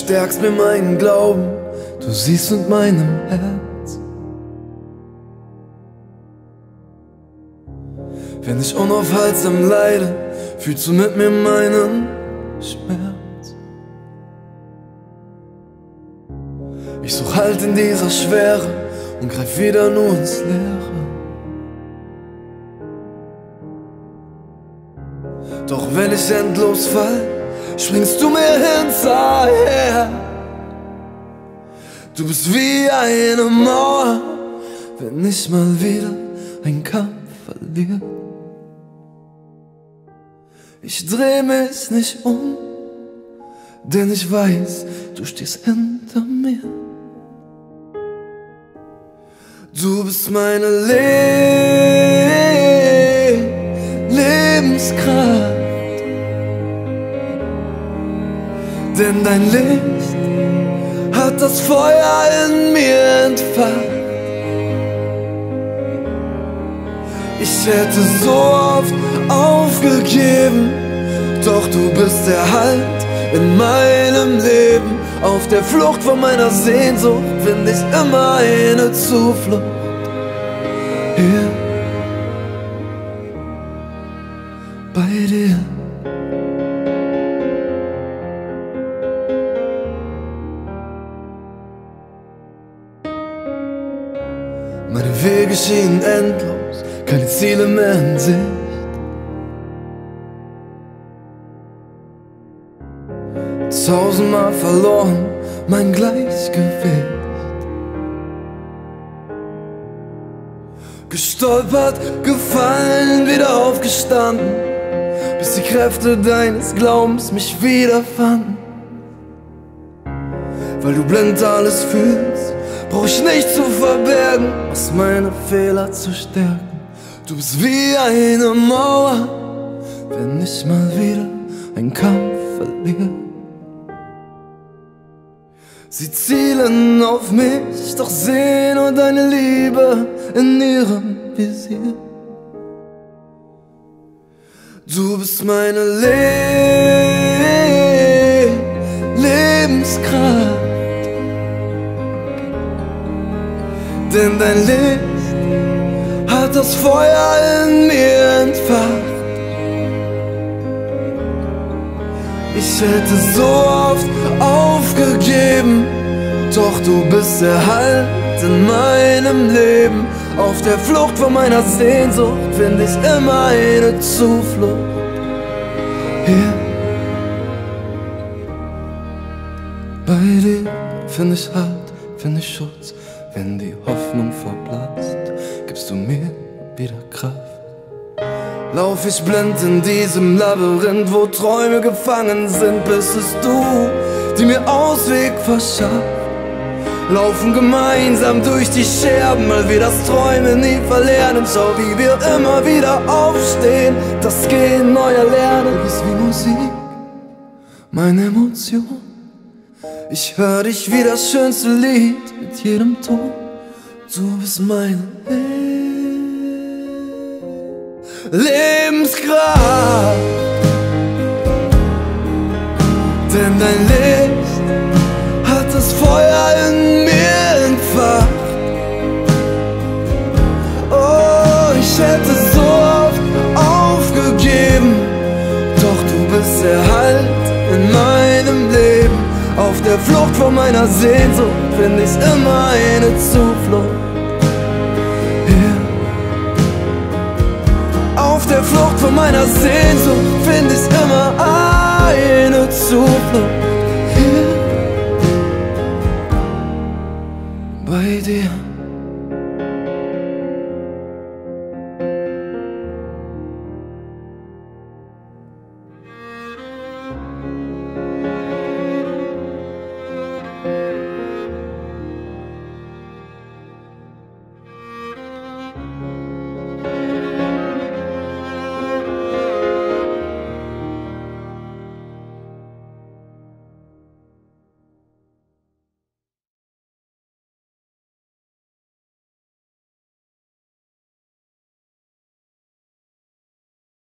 stärkst mir meinen Glauben, du siehst mit meinem Herz. Wenn ich unaufhaltsam leide, fühlst du mit mir meinen Schmerz. Ich such Halt in dieser Schwere und greif wieder nur ins Leere. Doch wenn ich endlos fall, springst du mir hinterher. Du bist wie eine Mauer, wenn ich mal wieder einen Kampf verliere. Ich dreh mich nicht um, denn ich weiß, du stehst hinter mir. Du bist meine Lebenskraft, denn dein Licht hat das Feuer in mir entfacht. Ich hätte so oft aufgegeben, doch du bist der Halt in meinem Leben. Auf der Flucht von meiner Sehnsucht find ich immer eine Zuflucht. Hier bei dir. Meine Wege schienen endlos, keine Ziele mehr in Sicht. Tausendmal verloren, mein Gleichgewicht. Gestolpert, gefallen, wieder aufgestanden, bis die Kräfte deines Glaubens mich wiederfanden. Weil du blind alles fühlst, brauch ich nicht zu verbergen, was meine Fehler zu stärken. Du bist wie eine Mauer, wenn ich mal wieder einen Kampf verliere. Sie zielen auf mich, doch sehen nur deine Liebe in ihrem Visier. Du bist meine Lebenskraft, denn dein Licht hat das Feuer in mir entfacht. Ich hätte so oft aufgegeben, doch du bist der Halt in meinem Leben. Auf der Flucht von meiner Sehnsucht find ich immer eine Zuflucht. Hier bei dir find ich Halt, find ich Schutz. Wenn die Hoffnung verblasst, gibst du mir wieder Kraft. Lauf ich blind in diesem Labyrinth, wo Träume gefangen sind, bist es du, die mir Ausweg verschafft. Laufen gemeinsam durch die Scherben, weil wir das Träumen nie verlernen. Schau, wie wir immer wieder aufstehen, das Gehen neuer Lernen. Du bist wie Musik, meine Emotion. Ich hör dich wie das schönste Lied mit jedem Ton. Du bist meine Lebenskraft, denn dein Licht hat das Feuer in mir entfacht. Oh, ich hätte so oft aufgegeben, doch du bist der Halt in meinem Leben. Auf der Flucht von meiner Sehnsucht find ich immer eine Zuflucht. Auf der Flucht von meiner Sehnsucht find ich immer eine Zuflucht. Hier bei dir.